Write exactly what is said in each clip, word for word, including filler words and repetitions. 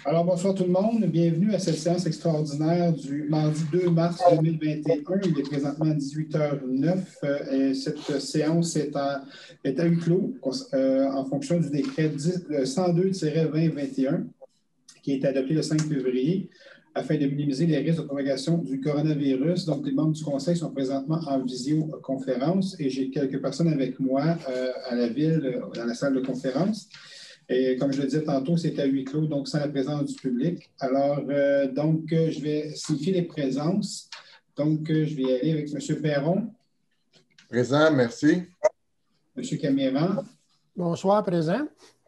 Alors, bonsoir tout le monde. Bienvenue à cette séance extraordinaire du mardi deux mars deux mille vingt et un. Il est présentement dix-huit heures neuf et cette séance est à, est à huis clos euh, en fonction du décret cent deux vingt vingt et un qui a été adopté le cinq février afin de minimiser les risques de propagation du coronavirus. Donc, les membres du Conseil sont présentement en visioconférence et j'ai quelques personnes avec moi euh, à la ville, dans la salle de conférence. Et comme je le disais tantôt, c'est à huis clos, donc sans la présence du public. Alors, euh, donc, euh, je vais signifier les présences. Donc, euh, je vais y aller avec M. Perron. Présent, merci. M. Caméran. Bonsoir, présent.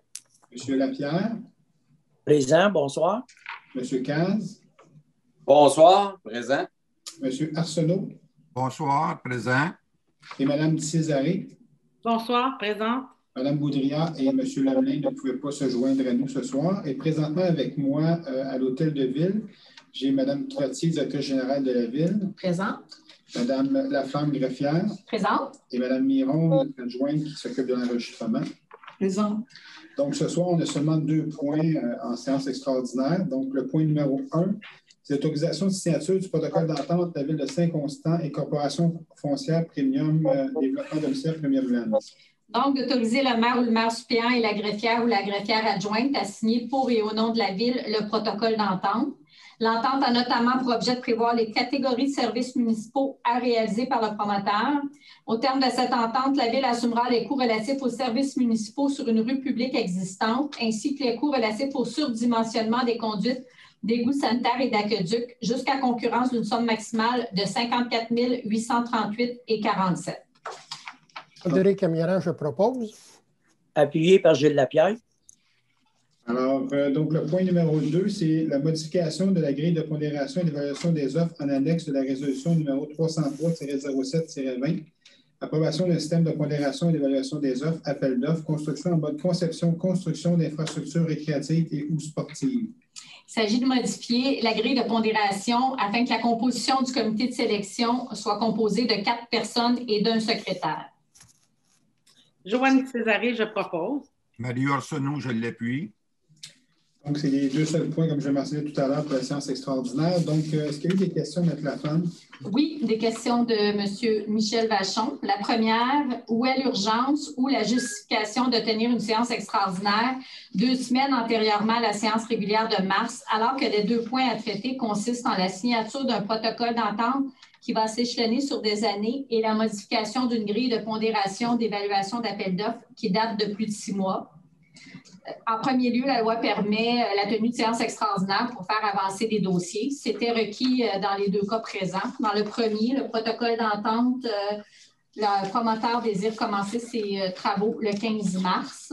M. Lapierre. Présent, bonsoir. M. Caz. Bonsoir, présent. M. Arsenault. Bonsoir, présent. Et Mme Césaré. Bonsoir, présent. Mme Boudria et M. Lamelin ne pouvaient pas se joindre à nous ce soir. Et présentement avec moi euh, à l'Hôtel de Ville, j'ai Mme Trottier, directrice générale de la Ville. Présente. Mme Laflamme Greffière. Présente. Et Mme Miron, adjointe qui s'occupe de l'enregistrement. Présente. Donc, ce soir, on a seulement deux points euh, en séance extraordinaire. Donc, le point numéro un, c'est l'autorisation de signature du protocole d'entente de la Ville de Saint-Constant et Corporation foncière Premium euh, Développement domicile Premium Land. Donc, d'autoriser le maire ou le maire suppléant et la greffière ou la greffière adjointe à signer pour et au nom de la Ville le protocole d'entente. L'entente a notamment pour objet de prévoir les catégories de services municipaux à réaliser par le promoteur. Au terme de cette entente, la Ville assumera les coûts relatifs aux services municipaux sur une rue publique existante, ainsi que les coûts relatifs au surdimensionnement des conduites d'égouts sanitaires et d'aqueducs, jusqu'à concurrence d'une somme maximale de cinquante-quatre mille huit cent trente-huit virgule quarante-sept. Frédéric Caméran, je propose. Appuyé par Gilles Lapierre. Alors, euh, donc, le point numéro deux, c'est la modification de la grille de pondération et d'évaluation des offres en annexe de la résolution numéro trois cent trois zéro sept vingt. Approbation d'un système de pondération et d'évaluation des offres, appel d'offres, construction en mode conception, construction d'infrastructures récréatives et ou sportives. Il s'agit de modifier la grille de pondération afin que la composition du comité de sélection soit composée de quatre personnes et d'un secrétaire. Joanne Césaré, je propose. Marie Arsenault, je l'appuie. Donc, c'est les deux seuls points, comme je mentionnais tout à l'heure, pour la séance extraordinaire. Donc, euh, est-ce qu'il y a eu des questions, M. Laflamme? Oui, des questions de M. Michel Vachon. La première, où est l'urgence ou la justification de tenir une séance extraordinaire deux semaines antérieurement à la séance régulière de mars, alors que les deux points à traiter consistent en la signature d'un protocole d'entente qui va s'échelonner sur des années et la modification d'une grille de pondération d'évaluation d'appel d'offres qui date de plus de six mois. En premier lieu, la loi permet la tenue de séances extraordinaires pour faire avancer des dossiers. C'était requis dans les deux cas présents. Dans le premier, le protocole d'entente, le promoteur désire commencer ses travaux le quinze mars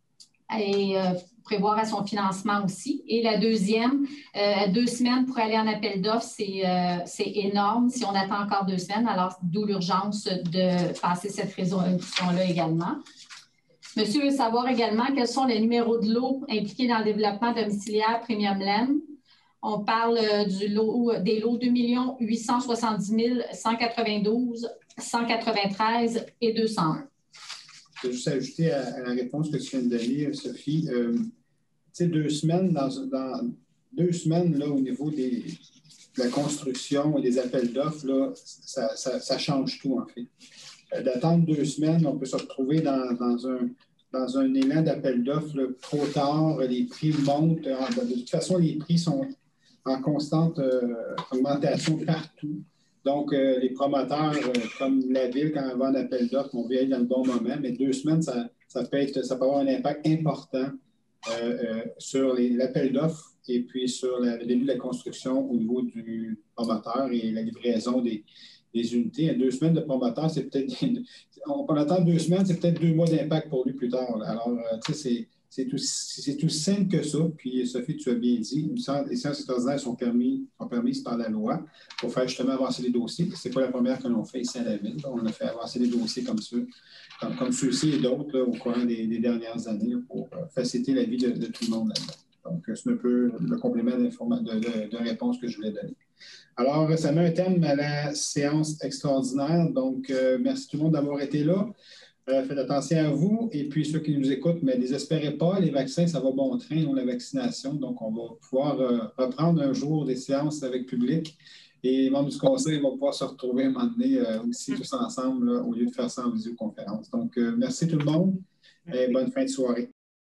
et prévoir à son financement aussi. Et la deuxième, euh, deux semaines pour aller en appel d'offres, c'est euh, énorme si on attend encore deux semaines. Alors, d'où l'urgence de passer cette résolution-là également. Monsieur veut savoir également quels sont les numéros de lots impliqués dans le développement domiciliaire Premium Land. On parle du lot, des lots deux millions huit cent soixante-dix mille cent quatre-vingt-douze, cent quatre-vingt-treize et deux cent un. Je vais juste ajouter à, à la réponse que tu viens de donner, Sophie. Euh, tu sais, deux semaines, dans, dans deux semaines, là, au niveau des, de la construction et des appels d'offres, là, ça, ça, ça change tout, en fait. Euh, D'attendre deux semaines, on peut se retrouver dans, dans, un, dans un élan d'appel d'offres trop tard, les prix montent. De toute façon, les prix sont en constante euh, augmentation partout. Donc, euh, les promoteurs, euh, comme la Ville, quand on va en appel d'offres, on veut aller dans le bon moment, mais deux semaines, ça, ça, peut, être, ça peut avoir un impact important euh, euh, sur l'appel d'offres et puis sur la, le début de la construction au niveau du promoteur et la livraison des, des unités. Deux semaines de promoteur, c'est peut-être... On peut attendre deux semaines, c'est peut-être deux mois d'impact pour lui plus tard. Là. Alors, euh, tu sais, c'est tout, tout simple que ça. Puis, Sophie, tu as bien dit, les séances extraordinaires sont, permis, sont permises par la loi pour faire justement avancer les dossiers. Ce n'est pas la première que l'on fait ici à la Ville. On a fait avancer les dossiers comme ceux, comme, comme ceux-ci et d'autres au courant des, des dernières années pour faciliter la vie de, de tout le monde là-dedans. Donc, c'est un peu le complément de, de, de réponse que je voulais donner. Alors, ça met un terme à la séance extraordinaire. Donc, euh, merci tout le monde d'avoir été là. Euh, faites attention à vous. Et puis, ceux qui nous écoutent, mais désespérez pas, les vaccins, ça va bon train, non la vaccination. Donc, on va pouvoir euh, reprendre un jour des séances avec public. Et les membres du conseil vont pouvoir se retrouver à un moment donné euh, aussi tous ensemble, là, au lieu de faire ça en visioconférence. Donc, euh, merci tout le monde et bonne fin de soirée.